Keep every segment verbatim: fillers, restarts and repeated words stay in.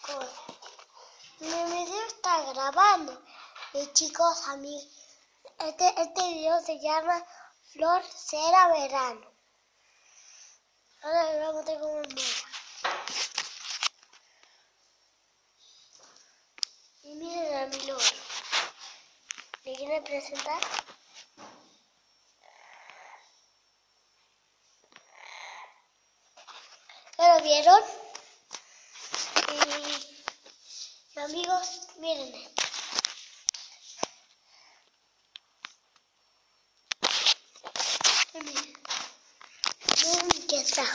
chicos. Mi video está grabando. Y chicos, a mí, este, este video se llama Flor, Cera, Verano. Ahora les voy a mostrar cómo es mola. Y miren a mi loro. ¿Le quieren presentar? ¿Ya lo vieron? Y, y amigos, miren esto. Miren, miren qué está.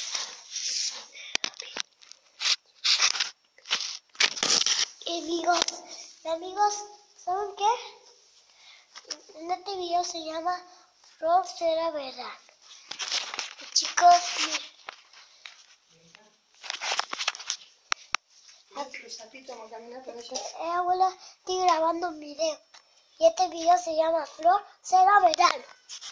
Y amigos, amigos, ¿saben qué? En este video se llama Flor, Cera, Verano. Y chicos, miren. Eh, abuela, estoy grabando un video. Y este video se llama Flor, Cera, Verano.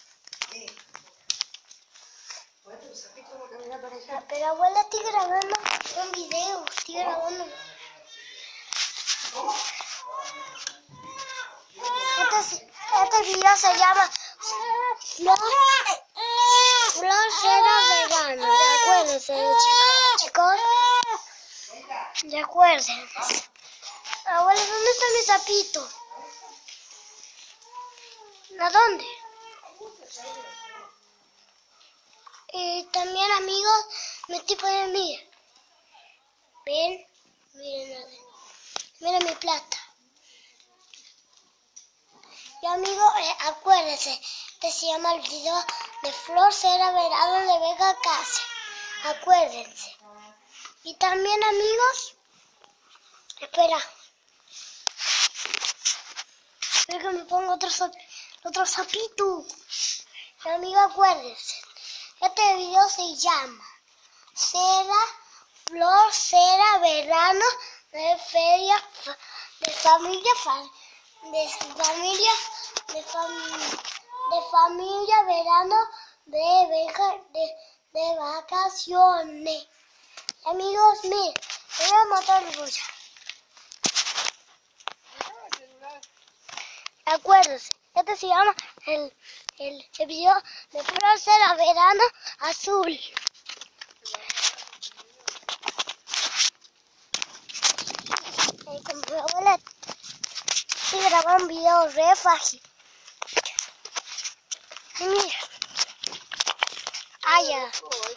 Ah, pero abuela, estoy grabando un video. Estoy grabando. Este, este video se llama Flor, Flor, Cera, Verano. Ya acuérdense, chicos. Chicos. Ya acuérdense. Abuela, ¿dónde está mi sapito? ¿A dónde? Y también, amigos, me estoy poniendo, miren. Ven, miren, miren mi plata. Y amigos, eh, acuérdense, este se llama el video de Flor, Cera, Verano de Vega Casa. Acuérdense. Y también, amigos, espera. Espera que me ponga otro, otro sapito. Y amigos, acuérdense. Este video se llama Cera, Flor, Cera, Verano de Feria, de familia, de familia, de familia, de familia, verano, de, beca, de, de vacaciones. Amigos, miren, voy a matar el bollo. Acuérdense, este se llama el, el, el video de Flor, Cera, Verano azul. Y como mi abuela, estoy grabando un video re fácil. Y mira. Ah, ya.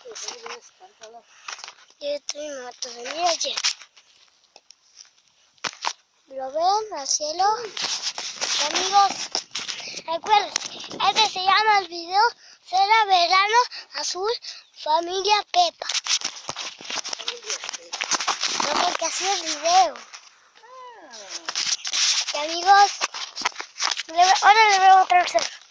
Yo estoy matando, mira allí. ¿Lo ven al cielo? Y amigos, recuerden, este se llama el video Cera, Verano azul, familia Pepa. No, porque así es el video. Y amigos, ahora les voy a mostrar el cerro.